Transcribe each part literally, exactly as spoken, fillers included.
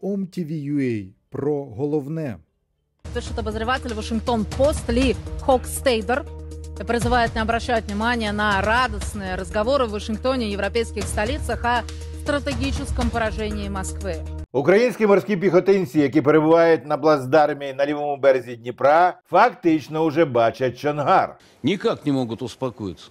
ом ті ві ю ей про головне. Пишет обозреватель Вашингтон-Пост Ли Хокстейдер. Призывает не обращать внимания на радостные разговоры в Вашингтоне и европейских столицах о стратегическом поражении Москвы. Українські морські піхотинці, які перебувають на плацдармі на лівому березі Дніпра, фактично вже бачать Чонгар. Никак не могут успокоиться.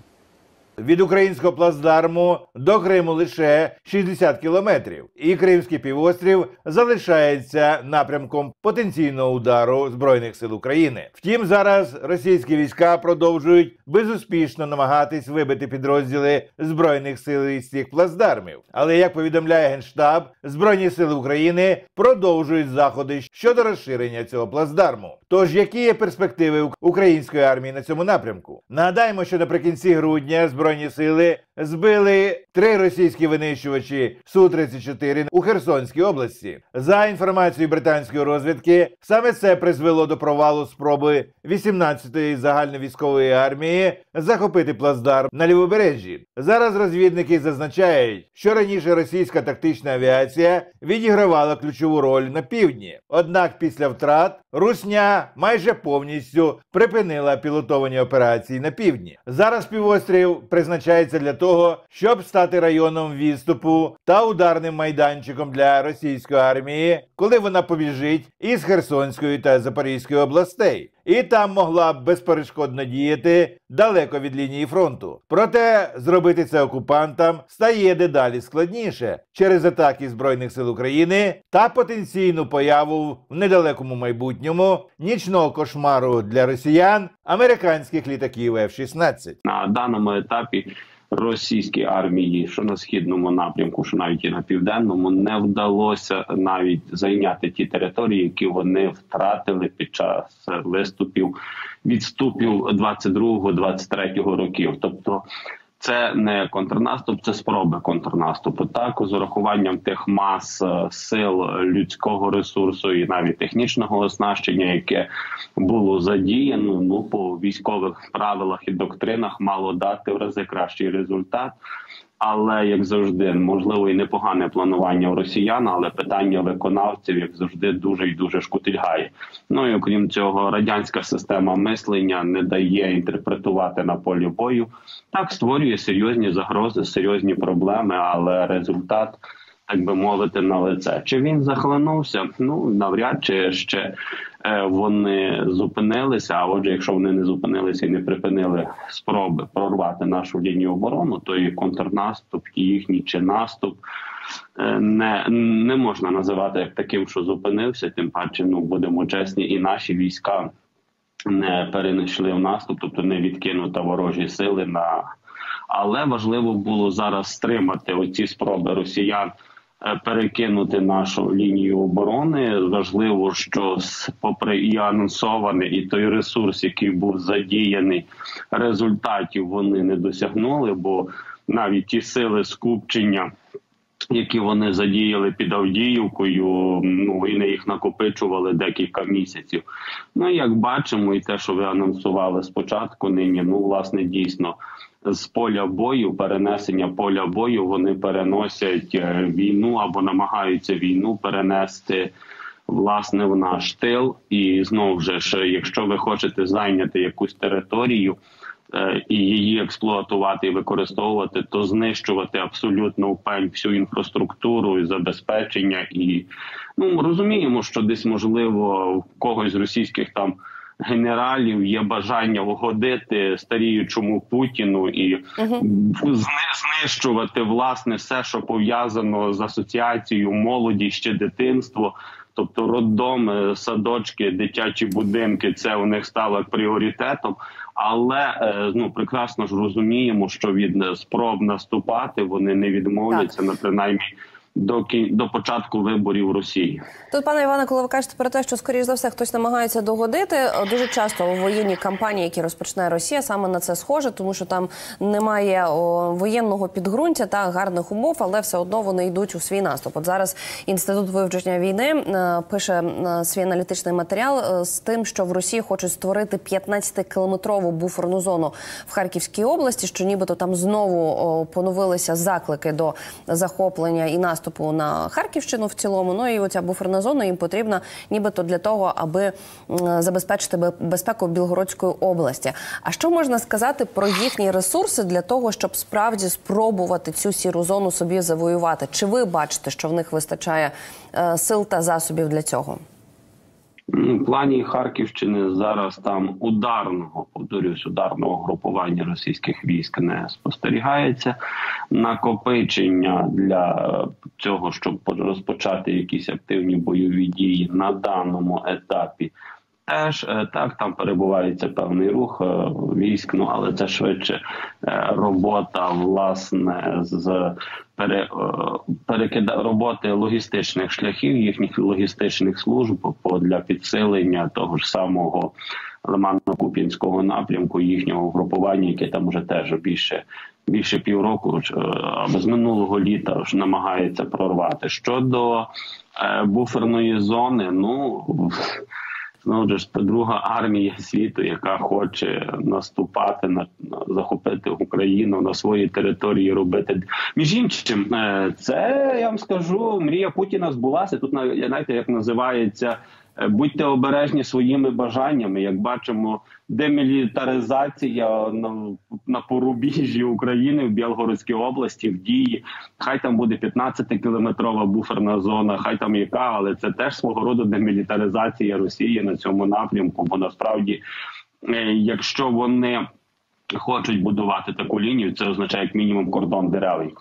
Від українського плацдарму до Криму лише шістдесят кілометрів. І Кримський півострів залишається напрямком потенційного удару Збройних сил України. Втім, зараз російські війська продовжують безуспішно намагатись вибити підрозділи Збройних сил із цих плацдармів. Але, як повідомляє Генштаб, Збройні сили України продовжують заходи щодо розширення цього плацдарму. Тож, які є перспективи української армії на цьому напрямку? Нагадаємо, що наприкінці грудня Збройні сили збили три російські винищувачі Су тридцять чотири у Херсонській області. За інформацією британської розвідки, саме це призвело до провалу спроби вісімнадцятої загальновійськової армії захопити плацдарм на Лівобережжі. Зараз розвідники зазначають, що раніше російська тактична авіація відігравала ключову роль на півдні. Однак після втрат Русня майже повністю припинила пілотовані операції на півдні. Зараз півострів призначається для того, щоб стати районом відступу та ударним майданчиком для російської армії, коли вона побіжить із Херсонської та Запорізької областей. І там могла б безперешкодно діяти далеко від лінії фронту. Проте зробити це окупантам стає дедалі складніше через атаки Збройних сил України та потенційну появу в недалекому майбутньому нічного кошмару для росіян американських літаків Еф шістнадцять. На даному етапі російській армії, що на східному напрямку, що навіть і на південному, не вдалося навіть зайняти ті території, які вони втратили під час виступів, відступів двадцять другого - двадцять третього років. Тобто це не контрнаступ, це спроби контрнаступу. Так, з урахуванням тих мас сил, людського ресурсу і навіть технічного оснащення, яке було задіяно, ну, по військових правилах і доктринах мало дати в рази кращий результат. Але, як завжди, можливо, і непогане планування у росіян, але питання виконавців, як завжди, дуже і дуже шкутильгає. Ну і окрім цього, радянська система мислення не дає інтерпретувати на полі бою. Так, створює серйозні загрози, серйозні проблеми, але результат, так би мовити, на лице. Чи він захлинувся? Ну, навряд чи ще вони зупинилися, а отже, якщо вони не зупинилися і не припинили спроби прорвати нашу лінію оборони, то і контрнаступ, і їхній чи наступ не, не можна називати як таким, що зупинився, тим паче, ну, будемо чесні, і наші війська не перенайшли в наступ, тобто не відкинута ворожі сили на... Але важливо було зараз стримати оці спроби росіян перекинути нашу лінію оборони. Важливо, що попри і анонсований, і той ресурс, який був задіяний, результатів вони не досягнули, бо навіть ті сили скупчення, які вони задіяли під Авдіївкою, ну, і не їх накопичували декілька місяців. Ну, як бачимо, і те, що ви анонсували спочатку нині, ну, власне, дійсно, з поля бою, перенесення поля бою, вони переносять війну або намагаються війну перенести, власне, в наш тил. І знову ж, якщо ви хочете зайняти якусь територію і її експлуатувати і використовувати, то знищувати абсолютно впень всю інфраструктуру і забезпечення. І, ну, розуміємо, що десь, можливо, в когось з російських там генералів є бажання угодити старіючому Путіну і uh-huh. знищувати, власне, все, що пов'язано з асоціацією молоді, ще дитинство. Тобто роддоми, садочки, дитячі будинки – це у них стало пріоритетом. Але, ну, прекрасно ж розуміємо, що від спроб наступати вони не відмовляться, на принаймні, До, до початку виборів в Росії. Тут, пане Іване, коли ви кажете про те, що, скоріш за все, хтось намагається догодити, дуже часто у воєнні кампанії, які розпочинає Росія, саме на це схоже, тому що там немає о, воєнного підґрунтя та гарних умов, але все одно вони йдуть у свій наступ. От зараз Інститут вивчення війни е, пише е, свій аналітичний матеріал е, з тим, що в Росії хочуть створити п'ятнадцятикілометрову буферну зону в Харківській області, що нібито там знову о, поновилися заклики до захоплення і наступу наступу на Харківщину в цілому. Ну і оця буферна зона їм потрібна нібито для того, аби забезпечити безпеку Білгородської області. А що можна сказати про їхні ресурси для того, щоб справді спробувати цю сіру зону собі завоювати? Чи ви бачите, що в них вистачає е, сил та засобів для цього? В плані Харківщини зараз там ударного, повторюсь, ударного групування російських військ не спостерігається. Накопичення для цього, щоб розпочати якісь активні бойові дії на даному етапі, теж так, там перебувається певний рух військ, ну але це швидше робота, власне, з пере, перекида роботи логістичних шляхів, їхніх логістичних служб для підсилення того ж самого Лиманно-Куп'янського напрямку, їхнього групування, яке там вже теж більше більше півроку, або з минулого літа ж намагається прорвати. Щодо е, буферної зони, ну знову ж друга армія світу, яка хоче наступати, на, на захопити Україну на своїй території, робити. Між іншим, це, я вам скажу, мрія Путіна збулася. Тут, знаєте, як називається, будьте обережні своїми бажаннями. Як бачимо, демілітаризація на, на порубіжжі України в Білгородській області в дії. Хай там буде п'ятнадцятикілометрова буферна зона, хай там яка, але це теж свого роду демілітаризація Росії на цьому напрямку. Бо насправді, якщо вони хочуть будувати таку лінію, це означає як мінімум кордон деревий.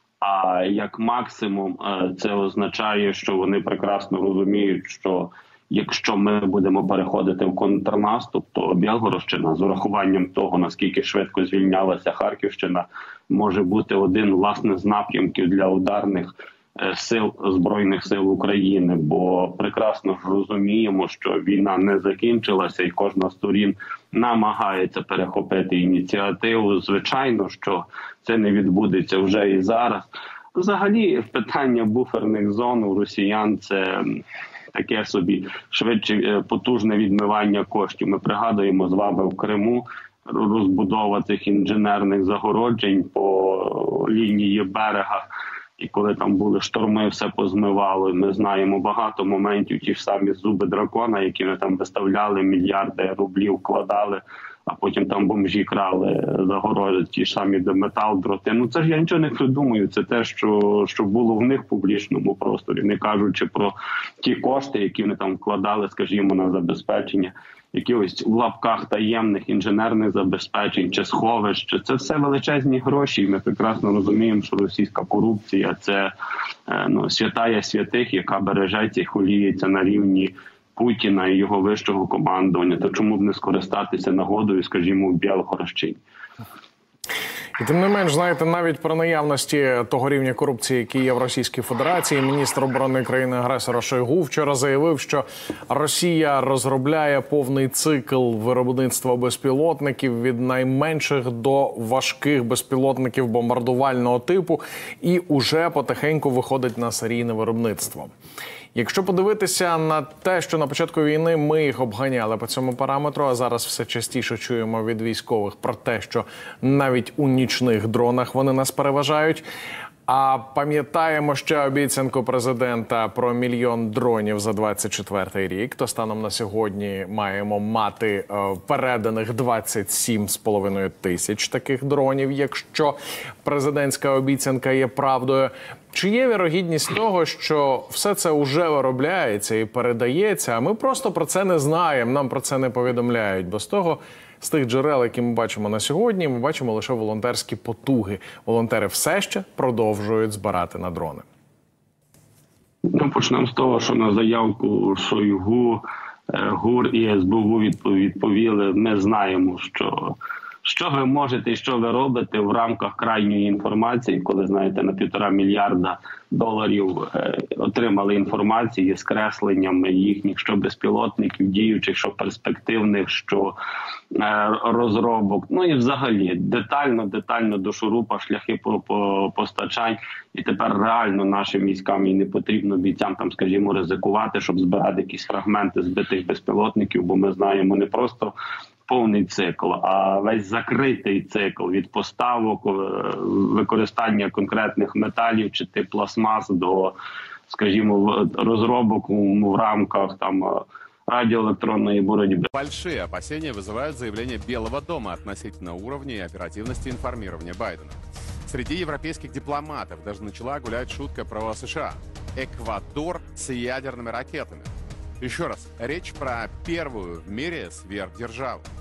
А як максимум це означає, що вони прекрасно розуміють, що якщо ми будемо переходити в контрнаступ, то Білгородщина, з урахуванням того, наскільки швидко звільнялася Харківщина, може бути один, власне, з напрямків для ударних сил Збройних сил України. Бо прекрасно ж розуміємо, що війна не закінчилася і кожна з сторін намагається перехопити ініціативу. Звичайно, що це не відбудеться вже і зараз. Взагалі, питання буферних зон у росіян – це таке собі швидше потужне відмивання коштів. Ми пригадуємо з вами в Криму розбудова цих інженерних загороджень по лінії берега. І коли там були шторми, все позмивало. Ми знаємо багато моментів, ті ж самі зуби дракона, які ми там виставляли, мільярди рублів вкладали, а потім там бомжі крали загороди, ті ж самі метал, дроти. Ну це ж я нічого не придумую, це те, що, що було в них в публічному просторі, не кажучи про ті кошти, які вони там вкладали, скажімо, на забезпечення якихось в лапках таємних інженерних забезпечень чи сховищ. Це все величезні гроші. І ми прекрасно розуміємо, що російська корупція – це ну, святая святих, яка бережеться і холіється на рівні Путіна і його вищого командування. То чому б не скористатися нагодою, скажімо, в Білгородщині? І тим не менш, знаєте, навіть про наявності того рівня корупції, який є в Російській Федерації, міністр оборони країни-агресора Шойгу вчора заявив, що Росія розробляє повний цикл виробництва безпілотників від найменших до важких безпілотників бомбардувального типу і уже потихеньку виходить на серійне виробництво. Якщо подивитися на те, що на початку війни ми їх обганяли по цьому параметру, а зараз все частіше чуємо від військових про те, що навіть у нічних дронах вони нас переважають. А пам'ятаємо ще обіцянку президента про мільйон дронів за двадцять четвертий рік. То станом на сьогодні маємо мати е, переданих двадцять сім з половиною тисяч таких дронів, якщо президентська обіцянка є правдою. Чи є вірогідність того, що все це вже виробляється і передається, а ми просто про це не знаємо, нам про це не повідомляють, бо з того, з тих джерел, які ми бачимо на сьогодні, ми бачимо лише волонтерські потуги. Волонтери все ще продовжують збирати на дрони. Ну, почнемо з того, що на заявку Шойгу, ГУР і ес бе у відповіли, ми знаємо, що що ви можете і що ви робите в рамках крайньої інформації, коли, знаєте, на півтора мільярда доларів е, отримали інформації з кресленнями їхніх, що безпілотників діючих, що перспективних, що е, розробок. Ну і взагалі детально, детально до шурупа шляхи по, по постачань. І тепер реально нашим військам і не потрібно бійцям, там, скажімо, ризикувати, щоб збирати якісь фрагменти збитих безпілотників, бо ми знаємо не просто повний цикл, а весь закритий цикл від поставок, використання конкретних металів чи тип пластмас до, скажімо, розробок в рамках там радиоэлектронной борьбы. Большие опасения вызывают заявления Белого дома относительно уровня и оперативности информирования Байдена. Среди европейских дипломатов даже начала гулять шутка про США. Эквадор с ядерными ракетами. Еще раз, речь про первую в мире сверхдержаву.